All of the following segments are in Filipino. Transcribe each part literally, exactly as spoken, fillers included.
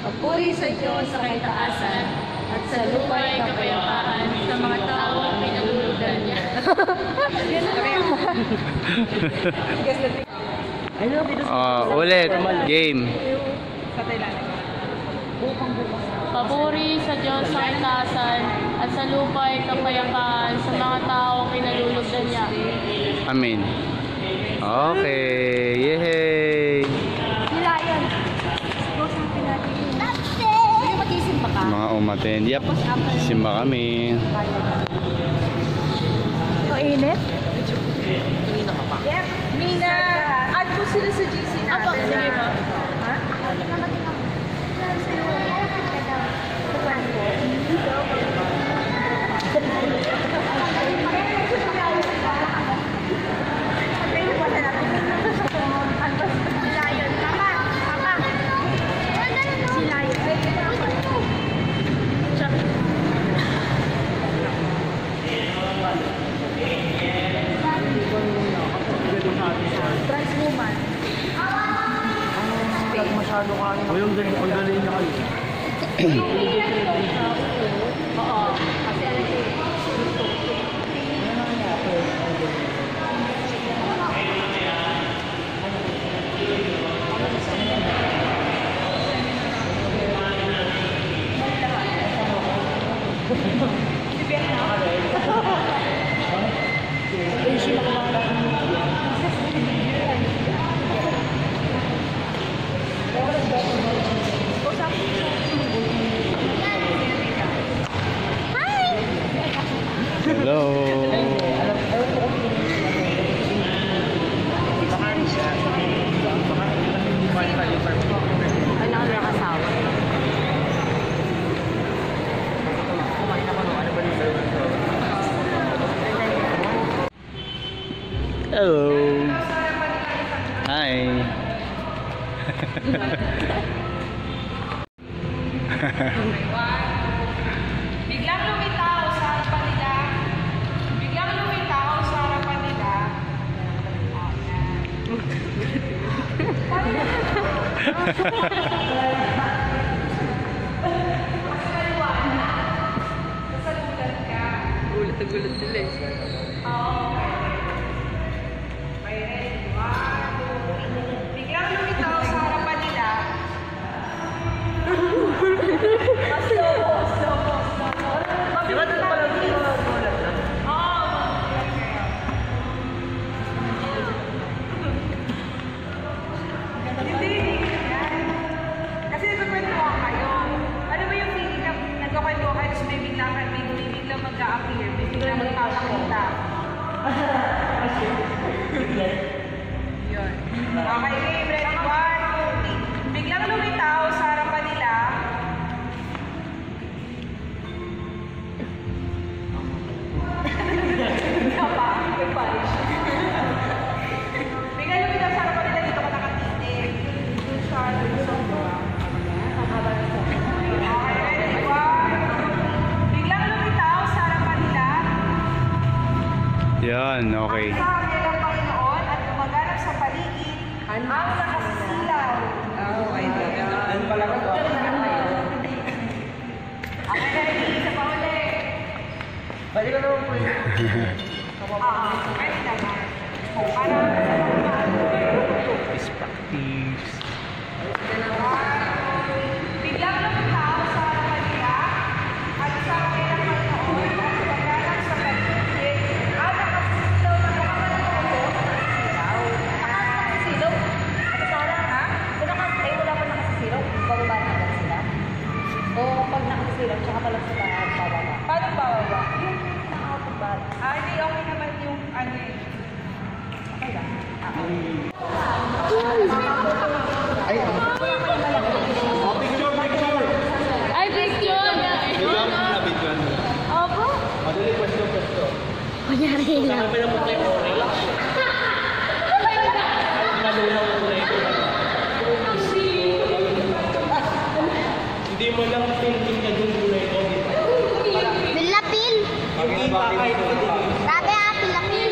Papuri sa Diyos sa kaitaasan at sa lupa ay kapayapaan sa mga tao ang pinalulugan niya. Oh, ulit. Game. Papuri sa Diyos sa kaitaasan at sa lupa ay kapayapaan sa mga tao ang pinalulugan niya. Amen. Okay. Yay! Sila yan. Pwede mag-isimba ka? Mga umaten. Yep. Simba kami. Ito init? Mina ka pa. Yep. Mina. Add mo sila sa G C natin. Apo, sige ba? Ha? Transwoman. Masyado ka rin. O yung galing, ang galing niya kayo. Oo. Kasi ano siya. Hello. Hello. Hi. Biglang lumitaw sa harapan nila. Biglang lumitaw sa harapan nila. Sasagutan ka. Gulat na gulat sila eh. Oo. Okay, ready? One, two, three. Biglang lumitaw sa harapan nila. Slow, slow, slow. Diba doon pa lang yung gulat na? Oo. Hindi. Kasi nagkakwentuhan kayo. Ano ba yung feeling na nagkakwentuhan kayo tapos may biglang may biglang mag-a-appear, may biglang magpapakita? Yun. Okay, game. Ready? One, two, three. Biglang lumitaw sa harapan nila. Ikaw pa, yung Parish. Biglang lumitaw sa harapan nila, dito ka nakatitig. Dito siya, dito sa mga. Okay, ready? One, two, three. Biglang lumitaw sa harapan nila. Yan, okay. Ang sabi ng Panginoon at gumaganap sa paligid ang nakasilaw. Oh, ay, ano pala ka to? Okay, ready? Isa pa ulit. Balik ka naman po yun. Ah, ready naman. Para Is practice. biglang lumitaw sa harapan nila at sabi ng Panginoon at gumaganap sa paligid ang nakasilaw na gumaganap sa nakasilaw. Nakasilaw? At Sarah, ha? Kung nakasilaw, wala pa nakasilaw, bababa na agad sila? O pag nakasilaw, tsaka pala sila bababa? Paano bababa? Yung naka-autobad. Ah, hindi okay naman yung ano eh. Okay lang. Ah, okay. Ay, ano? Oh, picture, picture! Ay, picture! Bigyan mo na bigyan mo. Opo? Madali, pwesto, pwesto. Kunyari lang. Sabi na mo kayo, orange. Malulaw ko na ito. Hindi mo lang thinking na dun muna ito, di ba? Pilapil. Yung iba kahit pa din. Sabi nga, pilapil.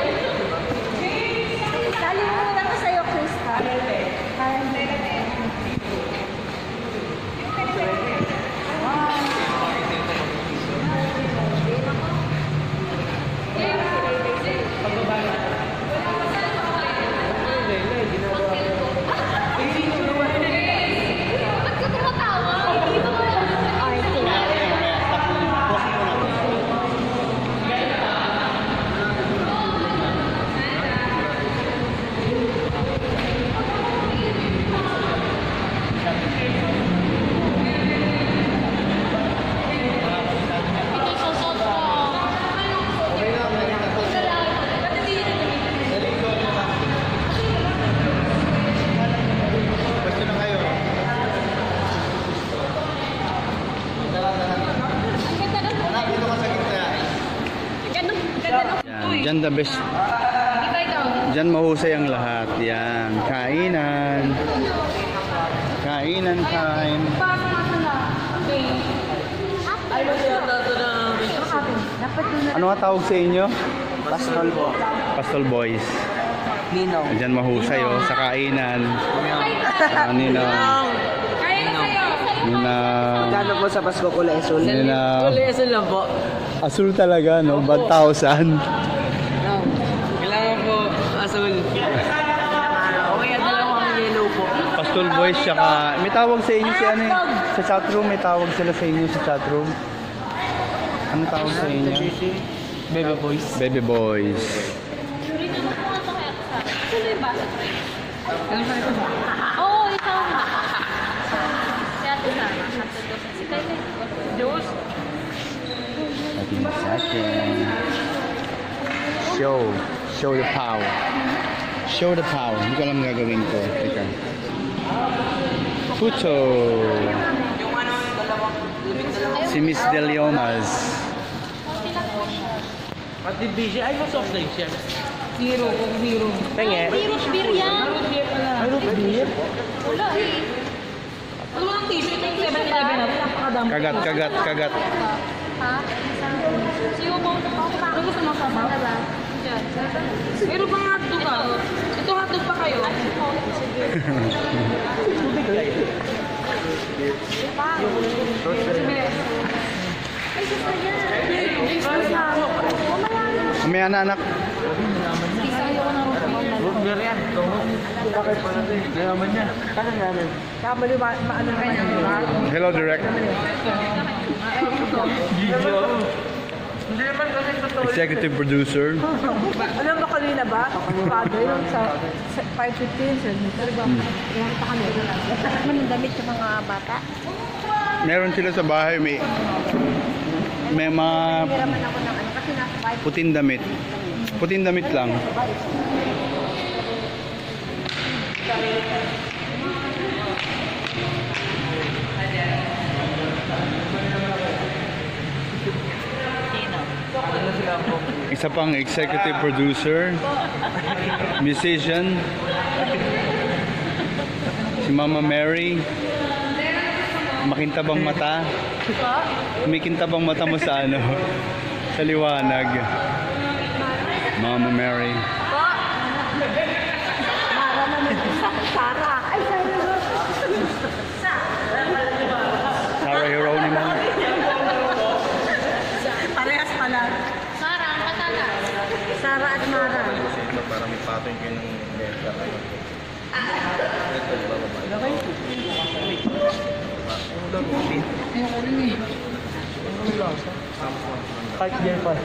Sali mo lang sa'yo, Krista. Yung Diyan the best. Ikaw, ikaw. Diyan mahusay ang lahat. Yan. Kainan. Kainan time. Paano natin na? Okay. Ay, wala ito na. Dapat doon na. Ano nga tawag sa inyo? Pastol po. Pastol boys. Ninong. Diyan mahusay oh, sa kainan. Ah, Ninang. Kaya na kayo. Ninang. Kano po sa Pasko kulay asul? Ninang. Kulay asul lang po. Asul talaga, no? one thousand. Kailangan po asul. Okay, at dalawang yellow po. Pastol boys, tsaka may tawag sa inyo si ano eh. Sa chatroom, may tawag sila sa inyo sa chatroom. Ano tawag sa inyo? Bebe boys. Baby boys. Sino yung basa? Oo, ikaw. Si Ate Sana. Si Kyle. Diyos. Ating sa atin. Show. Show the power. Show the power. Hindi ko alam gagawin ko. Teka. Puto. Si Miss Deliomas. Pati B J, ay mo soft drink siya. Zero. Zero. Penge. Zero beer yan. Ay, no, beer? Wala eh. Ano mo ang t-shirt ng seven eleven na? Napakadami. Kagat, kagat, kagat. Ha? Siyo mo ito pa. Ano gusto mo sabaw? Diyan. Pero pang hotdog ka. Ito hotdog pa kayo. Ay, gusto yan. May anak-anak. Root beer yan. Bakit pa natin? Nayaman niya. Kaya namin. Kamali ba? Maano naman yan? Hello, direct. Hindi naman kasi totoo. Executive producer. Alam mo kanina ba? Father, yung sa sa five fifteen, sa meter ba? Kaya pa kami. Anong damit sa mga bata? Meron sila sa bahay. May, may mga Hiraman ako ng ano, kasi nasa five puting damit. Puting damit lang. Isa pang executive producer, musician, si Mama Mary. Makintabang mata. Kumikintabang mata mo sa ano? Sa liwanag. Mama Mary. Sarah. Ay, Sarah Hieronymo. parehas pala. Sarah, ang katalas. Sarah at Mara. Para may pattern kayo ng letter. Kahit dyan pa.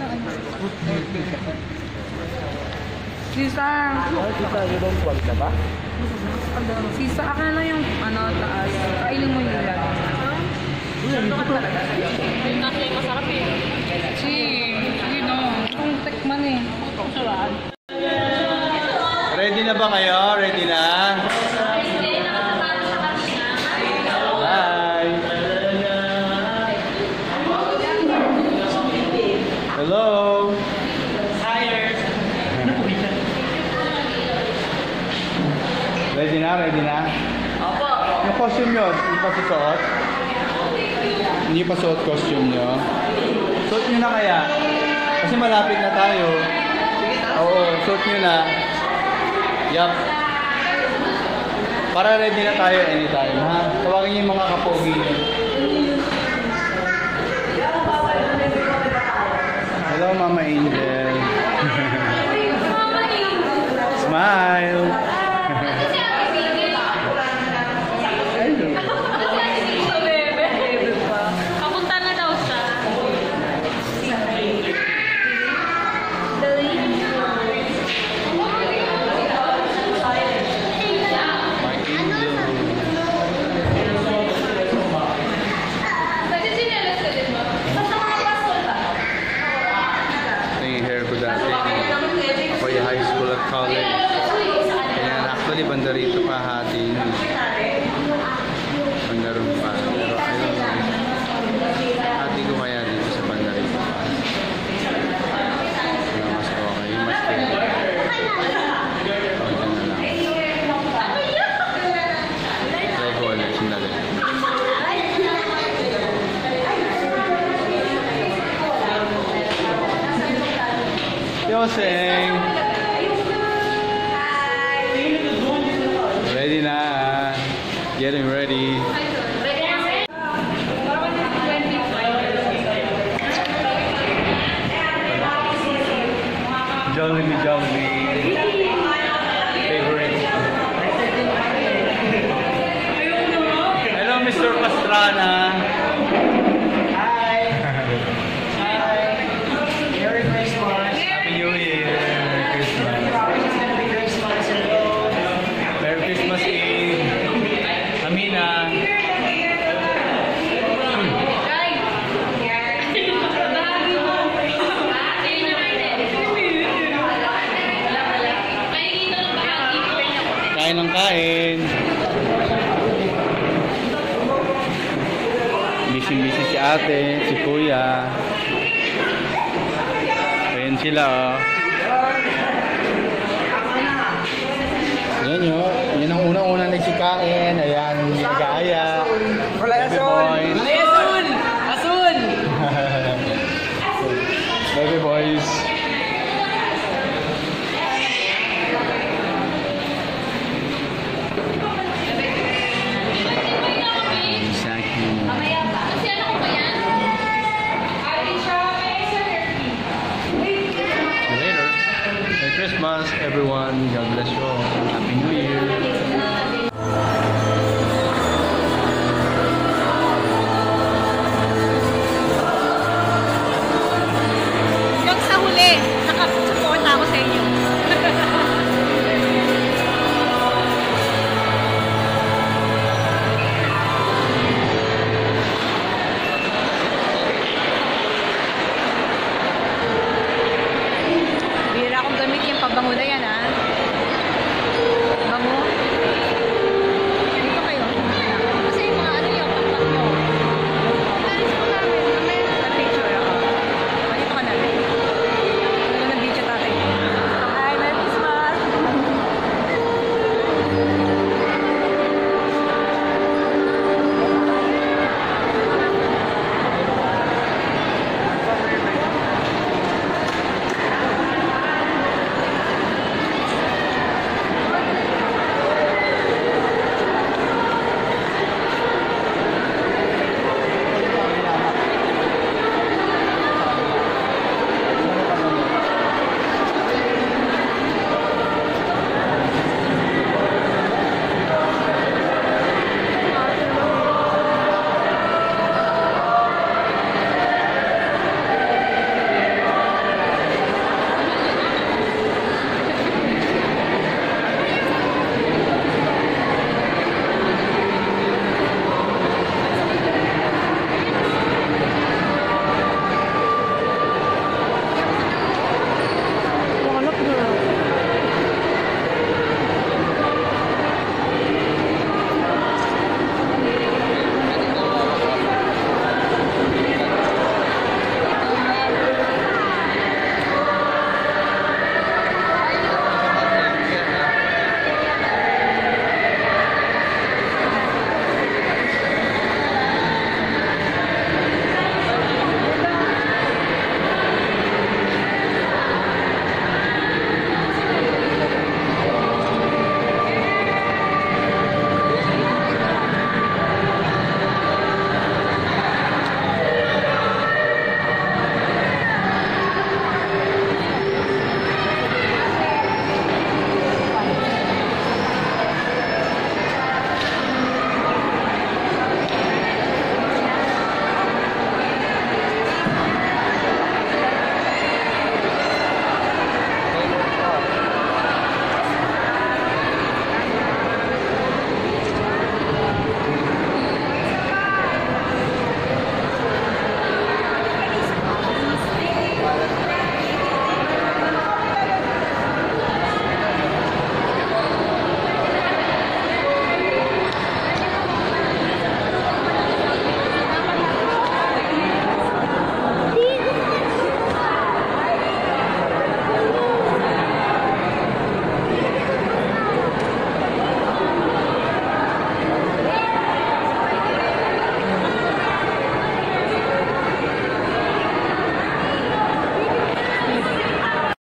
Sisa. Ay, kita, you don't want ka ba? Sisa, akin na lang yung ano, taas. Kainin mo yung ilan. Kasi masarap eh. Si, you know, kung tekman eh. Sarap. Ready na ba kayo? Ready na? Bye! Hello! Ready na? Ready na? Opo! Yung costume nyo, hindi pa susuot? Hindi pa suot costume nyo? Suot nyo na kaya? Kasi malapit na tayo. Oo, suot nyo na. Yup. Para ready na tayo anytime, ha? Tawagin niyo yung mga kapogi niyo. Hello, Mama Angel. Smile. Papunta na daw siya. Ito yung hair ko dati. Ako yung high school at college. Kaya actually, banda rito pa hati yun. Banda rin pa. Pero I don't know. Hati ko kaya dito sa banda rito pa. Mas getting ready. Jollibee, Jollibee. Favorite. Hello, Mister Pastrana. Hi! Hi! Merry Christmas! Happy New Year. Merry Christmas. Merry Christmas! Hello! Merry Christmas Eve. Amina. Kain ng kain. Busy-busy si ate, si kuya. Ayan sila oh. Ayan nyo. Yan ang unang-unang nagsikain. Ayan, nag-aaya. Wala Baby boys. Asun! Asun! Baby boys. Later. Merry Christmas, everyone. God bless you all. Happy New Year. Hanggang sa huli, nakasupport ako sa inyo. Bira akong gamit yung pabango na yan, ha? Bango. Dito kayo. Kasi yung mga ano yung pakpak nyo. Alis ko namin. Mamaya na picture ako. Dito ka na. Ano na video tatay? Hi, Merry Christmas!